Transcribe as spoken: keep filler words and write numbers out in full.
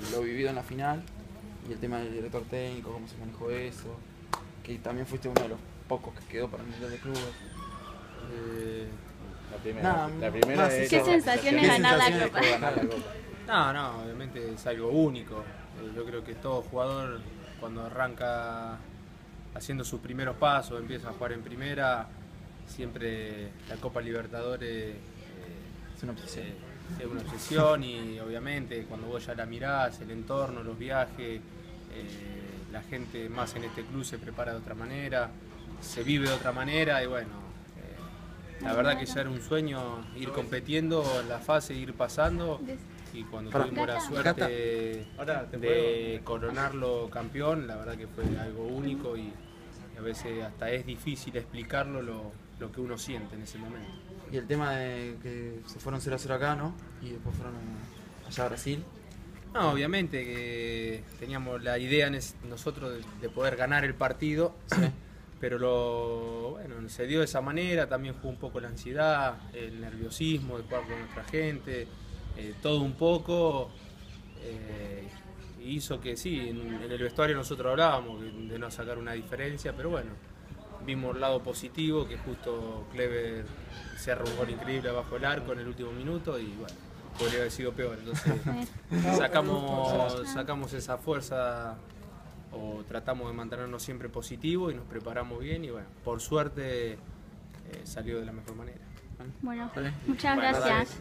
lo vivido en la final y el tema del director técnico, cómo se manejó eso, que también fuiste uno de los pocos que quedó para el Mundial de Clubes. Eh, La primera, Nada, la primera más de eso. ¿Qué sensaciones ¿Qué ganar la sensaciones Copa? de ganar la Copa. No, no, obviamente es algo único. Eh, Yo creo que todo jugador cuando arranca haciendo sus primeros pasos, empieza a jugar en primera, siempre la Copa Libertadores eh, Es una obsesión. eh, es una obsesión y obviamente cuando vos ya la mirás, el entorno, los viajes, eh, la gente más en este club se prepara de otra manera, se vive de otra manera y bueno. La verdad que ya era un sueño ir compitiendo en la fase, ir pasando y cuando Pará. tuvimos la suerte Ahora, ¿te de coronarlo campeón, la verdad que fue algo único y a veces hasta es difícil explicarlo lo, lo que uno siente en ese momento. Y el tema de que se fueron cero a cero acá, ¿no? Y después fueron allá a Brasil. No, obviamente que teníamos la idea en es- nosotros de, de poder ganar el partido, pero lo, bueno, se dio de esa manera, también jugó un poco la ansiedad, el nerviosismo de jugar con nuestra gente, eh, todo un poco, eh, hizo que sí, en, en el vestuario nosotros hablábamos de, de no sacar una diferencia, pero bueno, vimos el lado positivo, que justo Clever cerró un gol increíble abajo del arco en el último minuto y bueno, podría haber sido peor, entonces sacamos, sacamos esa fuerza o tratamos de mantenernos siempre positivos y nos preparamos bien y bueno, por suerte eh, salió de la mejor manera. Bueno, Vale. muchas Bueno, gracias. dale.